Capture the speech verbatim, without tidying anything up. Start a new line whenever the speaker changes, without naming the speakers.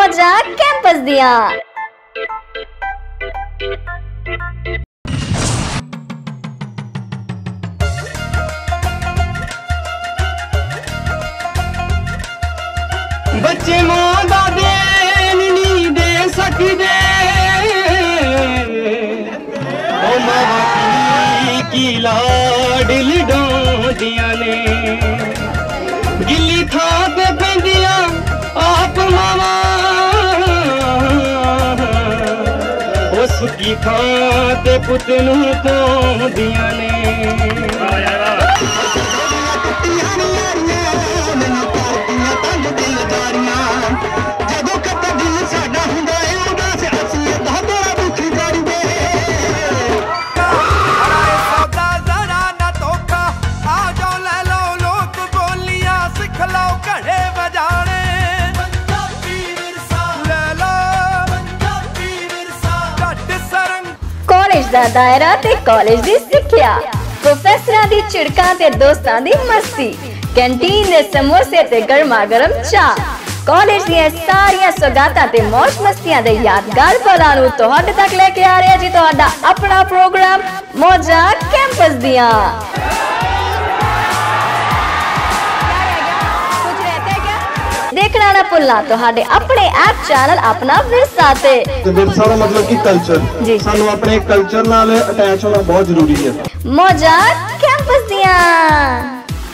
मौजा कैंपस दियान।
बच्चे मां दा देन नहीं दे सकदे, ओ मां की लाड लडोंदियां ने, गिल्ली थां ते पैंदियां आप मावा, ओ सुकी थां ते पुत नूं धोंदियां ने।
कॉलेज दा दायरा ते कॉलेज दी सिक्ख्या, प्रोफेसरां दी झिड़कां ते दोस्तां दी मस्ती, कैंटीन दे समोसे ते गर्मा गर्म चाह, कॉलेज दियां सारियां सौगातां ते मौज मस्तियां दे यादगार पलां नूं तुहाडे तक लेके आ रहा जी तुहाडा अपना प्रोग्राम मौजा कैंपस दियान। देखना ना भुलना तुहाडे अपने ऐप चैनल अपना विरसा ते
विरसा दा मतलब कि कल्चर, सानू अपने कल्चर नाल अटैच होना बहुत जरूरी है।
मौजा कैंपस दियान।